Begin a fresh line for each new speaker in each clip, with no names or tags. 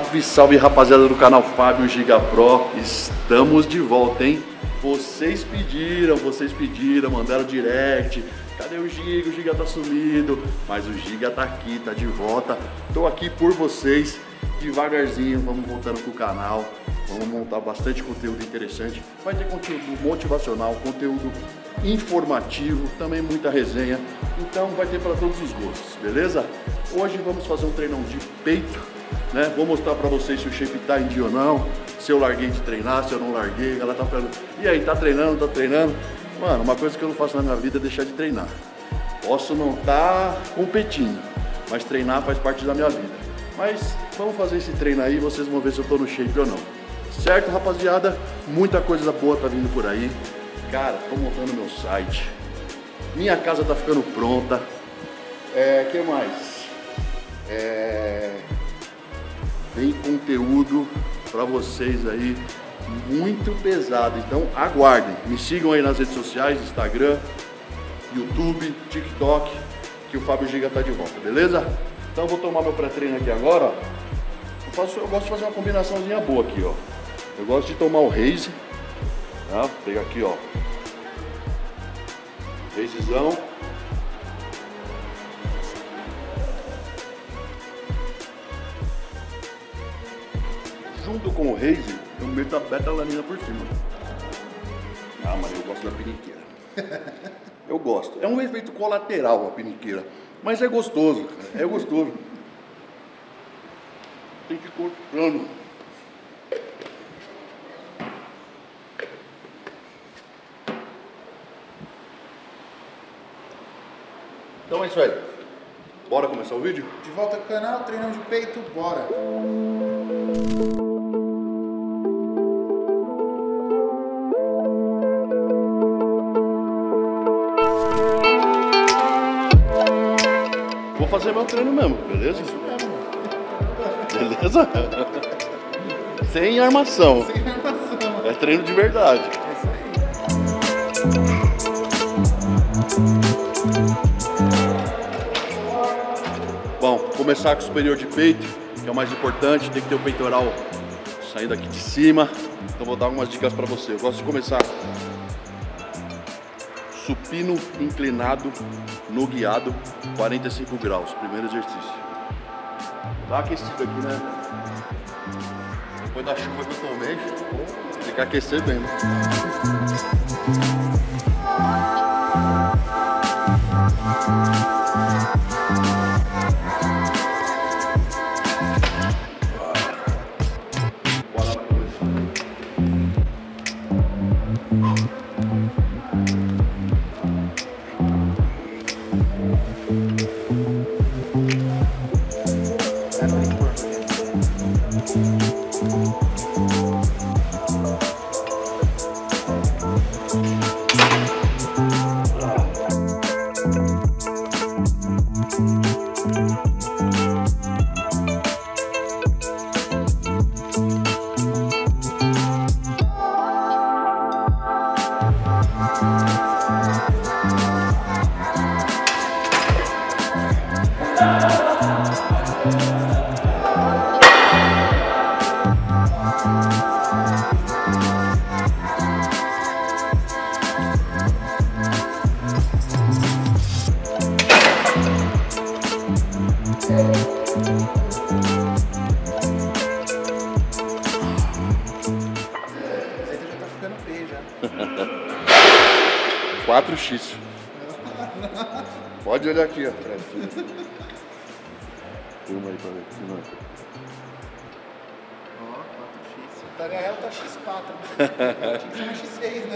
Salve, salve rapaziada do canal Fábio Giga Pro. Estamos de volta, hein? Vocês pediram, mandaram direct. Cadê o Giga? O Giga tá sumido. Mas o Giga tá aqui, tá de volta. Tô aqui por vocês. Devagarzinho, vamos voltando pro canal. Vamos montar bastante conteúdo interessante. Vai ter conteúdo motivacional, conteúdo informativo, também muita resenha. Então vai ter para todos os gostos, beleza? Hoje vamos fazer um treinão de peito, né? Vou mostrar para vocês se o shape tá em dia ou não, se eu larguei de treinar, se eu não larguei. Ela tá falando, e aí, tá treinando, tá treinando? Mano, uma coisa que eu não faço na minha vida é deixar de treinar. Posso não estar competindo, mas treinar faz parte da minha vida. Mas vamos fazer esse treino aí, vocês vão ver se eu tô no shape ou não. Certo, rapaziada? Muita coisa boa tá vindo por aí. Cara, tô montando meu site. Minha casa tá ficando pronta. Que mais? Tem conteúdo pra vocês aí muito pesado. Então aguardem. Me sigam aí nas redes sociais, Instagram, YouTube, TikTok, que o Fábio Giga tá de volta, beleza? Então vou tomar meu pré-treino aqui agora, ó. Eu gosto de fazer uma combinaçãozinha boa aqui, ó. Eu gosto de tomar o Raze, tá? Vou pegar aqui, ó. Razezão. Junto com o Raze, eu meto a beta-alanina por cima. Ah, mas eu gosto da piniqueira. Eu gosto. É um efeito colateral a piniqueira. Mas é gostoso, cara. É gostoso. Tem que ir cortando. Então é isso aí. Bora começar o vídeo?
De volta ao canal, treinão de peito, bora!
Vou fazer meu treino mesmo, beleza?
Isso mesmo.
Beleza? Sem armação.
Sem armação.
É treino de verdade.
É isso aí.
Bom, começar com o superior de peito, que é o mais importante, tem que ter o peitoral saindo aqui de cima. Então vou dar algumas dicas pra você. Eu gosto de começar supino inclinado no guiado, 45 graus, primeiro exercício. Tá aquecido aqui, né? Depois da chuva que eu tomei, tem que aquecer bem, né?
Você já tá ficando feio já.
4x. Pode olhar aqui, ó. Filma aí pra ver. Filma aí.
Ó, 4x. Tá real, tá x4. Tinha que ser uma x6, né?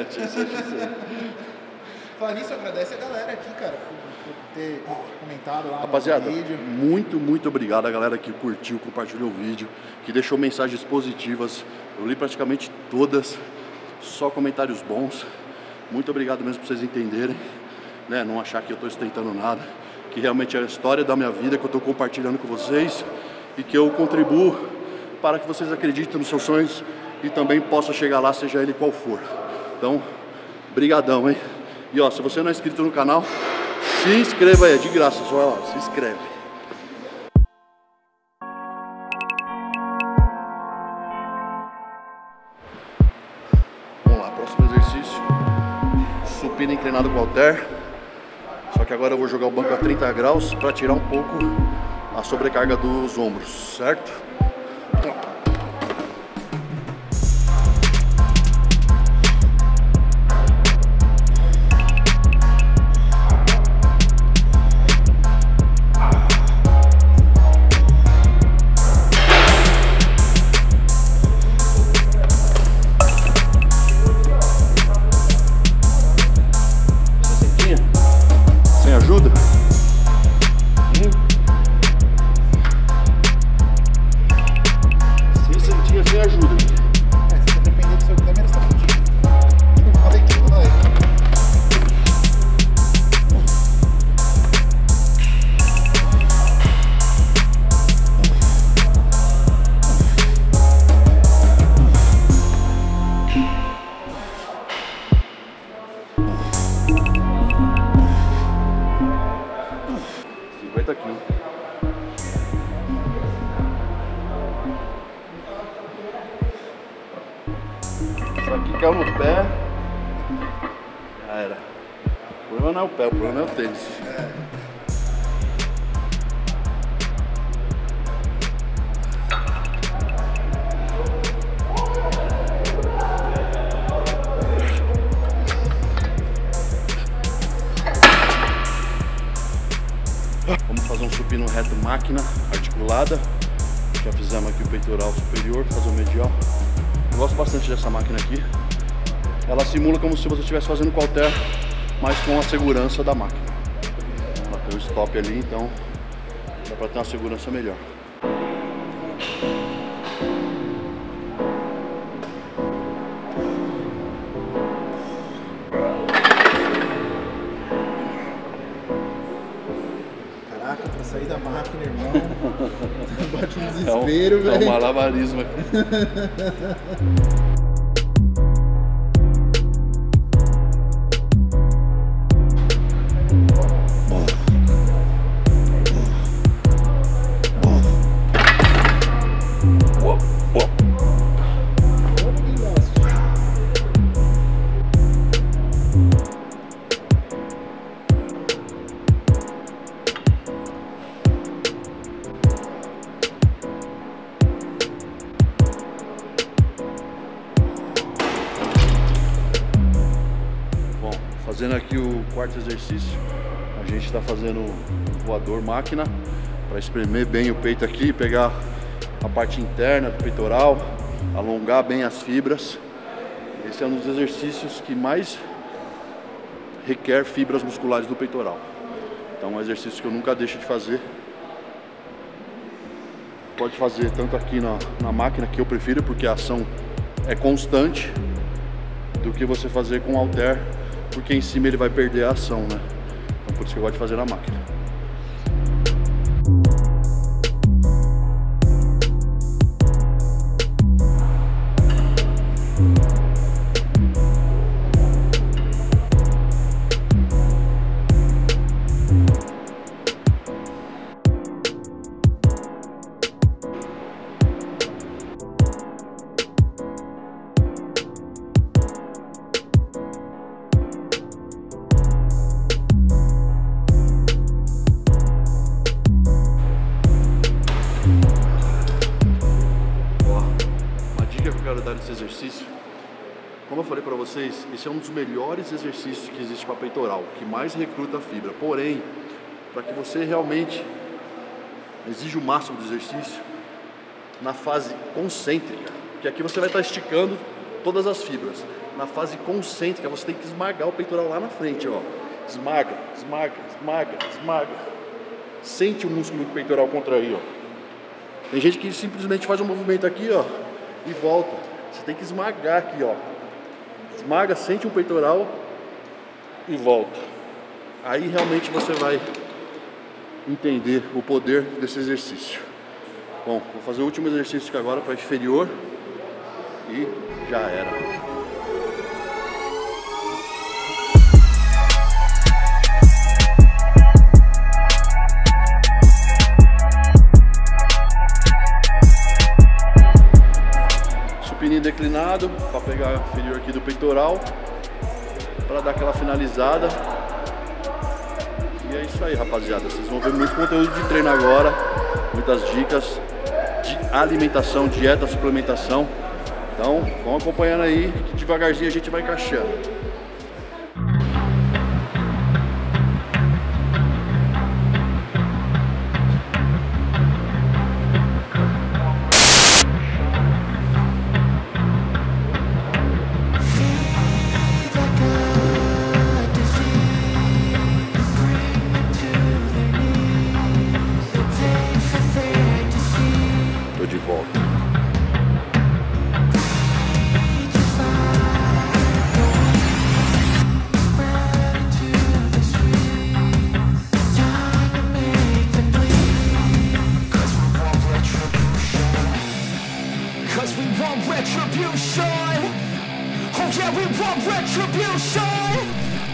Falar nisso, agradece a galera aqui, cara, por ter comentado lá
Rapaziada,
no vídeo.
muito obrigado a galera que curtiu, compartilhou o vídeo, que deixou mensagens positivas. Eu li praticamente todas, só comentários bons. Muito obrigado mesmo por vocês entenderem, né? Não achar que eu estou ostentando nada, que realmente é a história da minha vida que eu estou compartilhando com vocês e que eu contribuo para que vocês acreditem nos seus sonhos e também possam chegar lá, seja ele qual for. Então, brigadão, hein? E ó, se você não é inscrito no canal, se inscreva aí, é de graça, só ó, se inscreve. Próximo exercício, supino inclinado com halter. Só que agora eu vou jogar o banco a 30 graus para tirar um pouco a sobrecarga dos ombros, certo? Sem ajuda? Sem ajuda.
Se depender do seu câmera, você tá fudido. Olha aqui, olha aí.
Isso aqui caiu no pé. Já era. O problema não é o pé, o problema é o tênis. Vamos fazer um supino reto máquina articulada. Já fizemos aqui o peitoral superior, fazer o medial. Eu gosto bastante dessa máquina aqui. Ela simula como se você estivesse fazendo com halter, mas com a segurança da máquina. Ela tem o stop ali, então dá para ter uma segurança melhor.
Caraca, pra sair da máquina, irmão. Bate um desespero, velho.
É um malabarismo aqui. Fazendo aqui o quarto exercício, a gente está fazendo o voador máquina para espremer bem o peito aqui, pegar a parte interna do peitoral, alongar bem as fibras. Esse é um dos exercícios que mais requer fibras musculares do peitoral. Então é um exercício que eu nunca deixo de fazer. Pode fazer tanto aqui na máquina, que eu prefiro, porque a ação é constante, do que você fazer com halter, porque em cima ele vai perder a ação, né? Então por isso que eu gosto de fazer na máquina. Dar esse exercício, como eu falei para vocês, esse é um dos melhores exercícios que existe para peitoral, que mais recruta a fibra. Porém, para que você realmente exija o máximo do exercício na fase concêntrica, porque aqui você vai estar esticando todas as fibras. Na fase concêntrica você tem que esmagar o peitoral lá na frente, ó. Esmaga, esmaga, esmaga, esmaga. Sente o músculo do peitoral contrair, ó. Tem gente que simplesmente faz um movimento aqui, ó, e volta. Você tem que esmagar aqui, ó. Esmaga, sente o peitoral e volta. Aí realmente você vai entender o poder desse exercício. Bom, vou fazer o último exercício aqui agora para inferior e já era. pouquinho declinado para pegar a inferior aqui do peitoral, para dar aquela finalizada. E é isso aí, rapaziada. Vocês vão ver muito conteúdo de treino agora, muitas dicas de alimentação, dieta, suplementação. Então, vão acompanhando aí, que devagarzinho a gente vai encaixando. Tô de volta.
Cause we want retribution. Oh yeah, we want retribution.